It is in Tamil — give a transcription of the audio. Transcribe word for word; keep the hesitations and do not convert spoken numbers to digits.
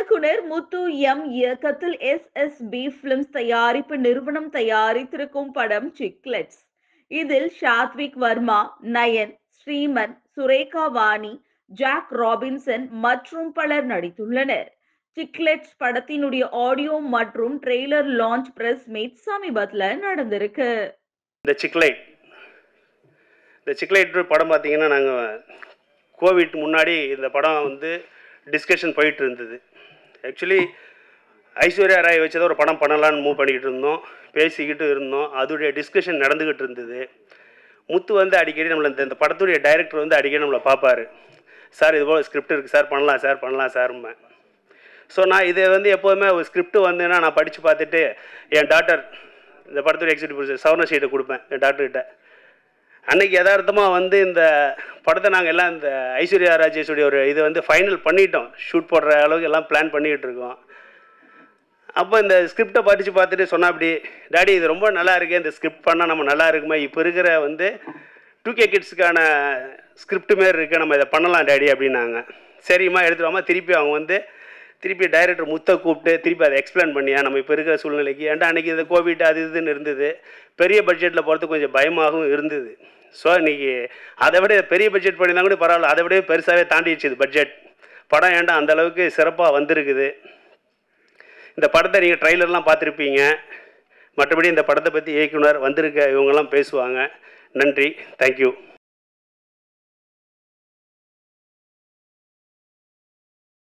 இயக்குனர் முத்து எம் இயக்கத்தில் எஸ் எஸ் பி பிலிம்ஸ் தயாரிப்பு நிறுவனம் தயாரித்திருக்கும் படம் சிக்லெட்ஸ். இதில் சாத்விக் வர்மா, நயன், ஸ்ரீமன், சுரேகா வாணி, ஜாக் ராபின்சன் மற்றும் பலர் நடித்துள்ளனர். சிக்லெட்ஸ் படத்தினுடைய ஆடியோ மற்றும் ட்ரெய்லர் லான்ச் பிரஸ் மீட் சமீபத்தில் நடந்திருக்கு. இந்த சிக்லைட் இந்த சிக்லைட் படம் பார்த்தீங்கன்னா, நாங்கள் கோவிட் முன்னாடி இந்த படம் வந்து டிஸ்கஷன் போயிட்டு இருந்தது. ஆக்சுவலி ஐஸ்வர்யா ராய் வச்சதை ஒரு படம் பண்ணலான்னு மூவ் பண்ணிக்கிட்டு இருந்தோம், பேசிக்கிட்டு இருந்தோம். அதோடைய டிஸ்கஷன் நடந்துக்கிட்டு இருந்தது. முத்து வந்து அடிக்கடி நம்மளை இந்த இந்த படத்துடைய டைரக்டர் வந்து அடிக்கடி நம்மளை பார்ப்பார். சார் இது போல் ஸ்கிரிப்ட் இருக்குது சார், பண்ணலாம் சார் பண்ணலாம் சார்மே. ஸோ நான் இதை வந்து எப்போதுமே ஒரு ஸ்கிரிப்ட் வந்துன்னா நான் படித்து பார்த்துட்டு என் டாக்டர் இந்த படத்துடைய எக்ஸிக்யூட்டிவ் ப்ரொடியூசர் சவர்ணஷீட்டை கொடுப்பேன் என் டாக்டர்கிட்ட. அன்றைக்கி யதார்த்தமாக வந்து இந்த படத்தை நாங்கள் எல்லாம் இந்த ஐஸ்வர்யா ராஜேஷுடைய ஒரு இதை வந்து ஃபைனல் பண்ணிட்டோம், ஷூட் போடுற அளவுக்கு எல்லாம் பிளான் பண்ணிக்கிட்டு இருக்கோம். அப்போ இந்த ஸ்கிரிப்டை படித்து பார்த்துட்டு சொன்னால் அப்படி, டாடி இது ரொம்ப நல்லா இருக்குது, இந்த ஸ்கிரிப்ட் பண்ணால் நம்ம நல்லா இருக்குமே, இப்போ இருக்கிற வந்து டூ கே கிட்ஸுக்கான ஸ்கிரிப்ட் மாரி இருக்குது, நம்ம இதை பண்ணலாம் டாடி அப்படின்னாங்க. சரிம்மா எடுத்துருவாமா. திருப்பி அவங்க வந்து திருப்பி டைரக்டர் முத்தை கூப்பிட்டு திருப்பி அதை எக்ஸ்பிளைன் பண்ணியா நம்ம இப்போ இருக்கிற சூழ்நிலைக்கு. ஏன்டா அன்றைக்கி இந்த கோவிட் அது இதுன்னு இருந்தது, பெரிய பட்ஜெட்டில் போகிறதுக்கு கொஞ்சம் பயமாகவும் இருந்தது. ஸோ இன்றைக்கி அதை விட பெரிய பட்ஜெட் பண்ணியிருந்தா கூட பரவாயில்ல, அதை விட பெருசாகவே தாண்டிடுச்சு பட்ஜெட். படம் ஏன்டா அந்தளவுக்கு சிறப்பாக வந்திருக்குது. இந்த படத்தை நீங்கள் ட்ரைலர்லாம் பார்த்துருப்பீங்க. மற்றபடி இந்த படத்தை பற்றி இயக்குனர் வந்திருக்க இவங்கெல்லாம் பேசுவாங்க. நன்றி, தேங்க்யூ.